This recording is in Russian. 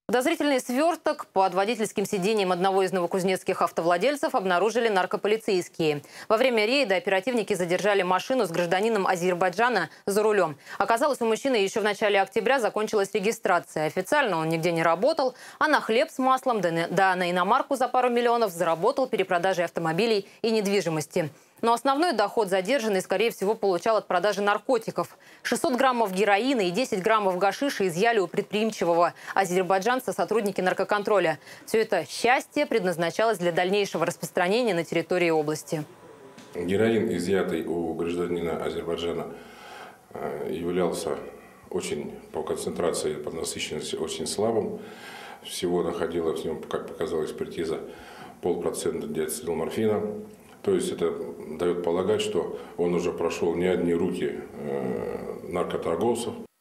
Подозрительный сверток под водительским сиденьем одного из новокузнецких автовладельцев обнаружили наркополицейские. Во время рейда оперативники задержали машину с гражданином Азербайджана за рулем. Оказалось, у мужчины еще в начале октября закончилась регистрация. Официально он нигде не работал, а на хлеб с маслом, да на иномарку за пару миллионов заработал перепродажей автомобилей и недвижимости. Но основной доход задержанный, скорее всего, получал от продажи наркотиков. 600 граммов героина и 10 граммов гашиша изъяли у предприимчивого азербайджанца сотрудники наркоконтроля. Все это счастье предназначалось для дальнейшего распространения на территории области. Героин, изъятый у гражданина Азербайджана, являлся очень по концентрации, по насыщенности очень слабым. Всего находилось в нем, как показала экспертиза, 0,5% диацетилморфина. То есть это дает полагать, что он уже прошел не одни руки наркоторговцев.